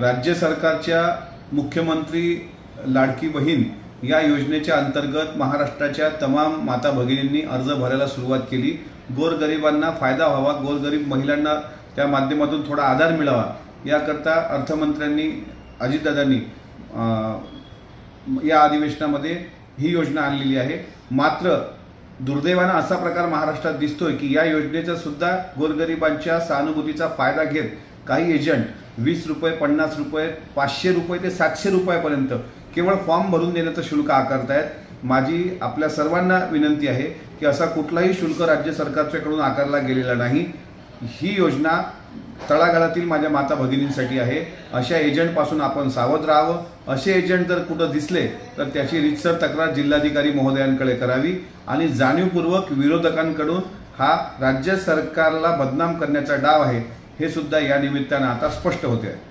राज्य सरकारच्या मुख्यमंत्री लाडकी बहीण या योजनेच्या अंतर्गत महाराष्ट्राच्या तमाम माता भगिनींनी अर्ज भरायला सुरुवात केली। गोरगरिबांना फायदा व्हावा, गोरगरीब महिलांना त्या माध्यमातून थोडा आधार मिळावा याकरता अर्थमंत्र्यांनी अजितदादांनी या अधिवेशनामध्ये ही योजना आणलेली आहे। मात्र दुर्दैवाने असा प्रकार महाराष्ट्रात दिसतोय की या योजनेचा सुद्धा गोरगरिबांच्या सहानुभूतीचा फायदा घेत काही एजंट 20 रुपये, 50 रुपये, 500 रुपये ते 700 रुपयापर्यंत केवळ फॉर्म भरून देण्याचं शुल्क आकारतायत। माझी आपल्या सर्वांना विनंती आहे की असा कुठलाही शुल्क राज्य सरकारच्याकडून आकारला गेलेला नाही। ही योजना तळागाळातील माझ्या माता भगिनींसाठी आहे। अशा एजंटपासून आपण सावध राहावं। असे एजंट जर कुठं दिसले तर त्याची रीतसर तक्रार जिल्हाधिकारी महोदयांकडे करावी आणि जाणीवपूर्वक विरोधकांकडून हा राज्य सरकारला बदनाम करण्याचा डाव आहे हे सुद्धा या निमित्तानं आता स्पष्ट होते आहे।